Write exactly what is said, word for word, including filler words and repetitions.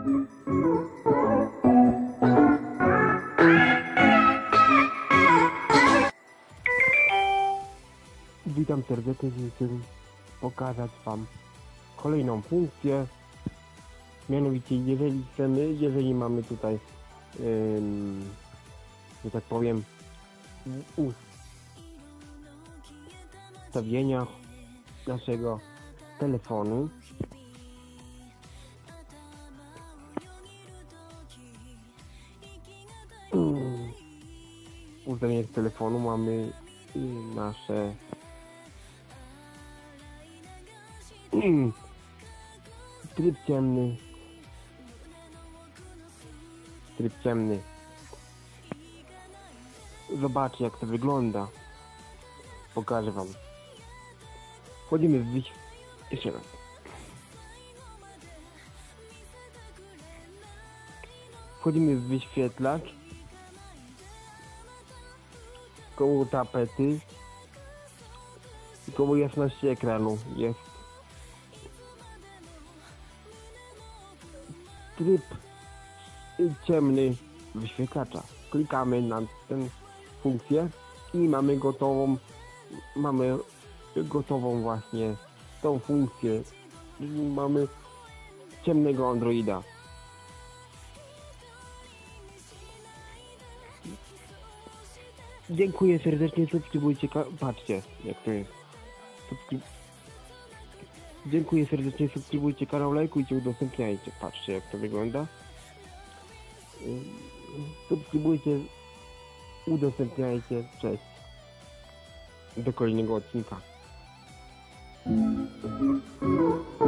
Witam serdecznie, chcę pokazać Wam kolejną funkcję. Mianowicie, jeżeli chcemy, jeżeli mamy tutaj, ym, że tak powiem, w ustawieniach naszego telefonu w ustawieniach telefonu mamy nasze tryb ciemny, tryb ciemny. Zobaczcie, jak to wygląda. Pokażę Wam. Wchodzimy w wyś... Jeszcze raz. Wchodzimy w wyświetlacz. Koło tapety. Koło jasności ekranu jest tryb ciemny wyświetlacza. Klikamy na tę funkcję i mamy gotową, mamy gotową właśnie tą funkcję. Mamy ciemnego Androida. Dziękuję serdecznie, subskrybujcie, patrzcie jak to jest. Subskryb... Dziękuję serdecznie, subskrybujcie kanał, lajkujcie, udostępniajcie. Patrzcie jak to wygląda. Subskrybujcie, udostępniajcie. Cześć. Do kolejnego odcinka.